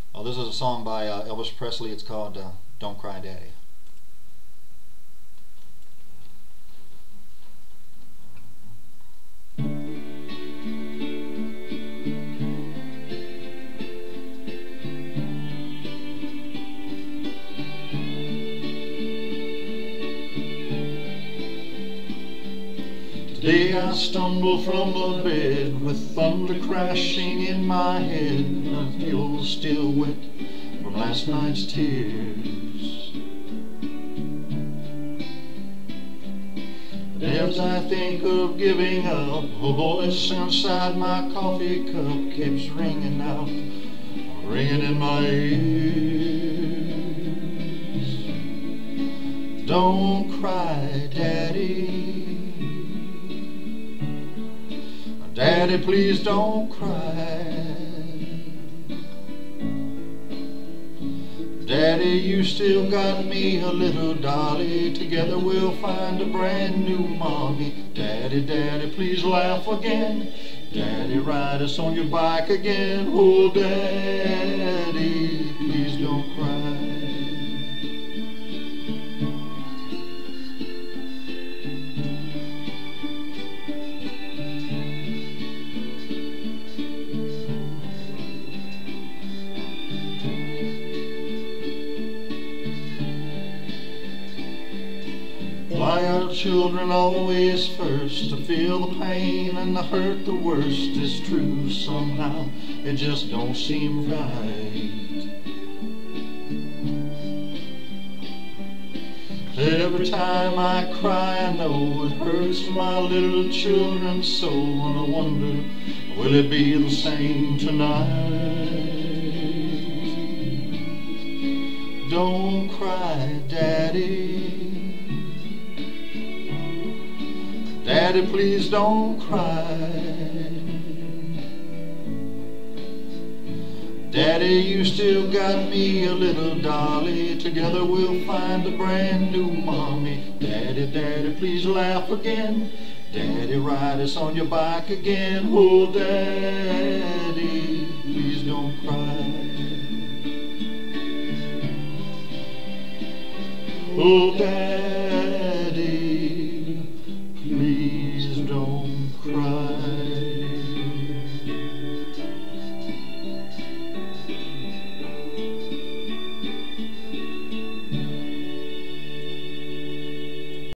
Oh, this is a song by Elvis Presley. It's called Don't Cry Daddy. Today I stumble from the bed with thunder crashing in my head, and I feel still wet from last night's tears. But as I think of giving up, a voice inside my coffee cup keeps ringing out, ringing in my ears. Don't cry, Daddy. Daddy, please don't cry. Daddy, you still got me a little dolly. Together we'll find a brand new mommy. Daddy, Daddy, please laugh again. Daddy, ride us on your bike again. Oh, Daddy, please don't cry. Why are children always first to feel the pain and the hurt the worst? Is true somehow, it just don't seem right. Every time I cry I know it hurts my little children so, and I wonder, will it be the same tonight? Don't cry, Daddy. Daddy, please don't cry. Daddy, you still got me a little dolly. Together we'll find a brand new mommy. Daddy, Daddy, please laugh again. Daddy, ride us on your bike again. Oh, Daddy, please don't cry. Oh, Daddy, please don't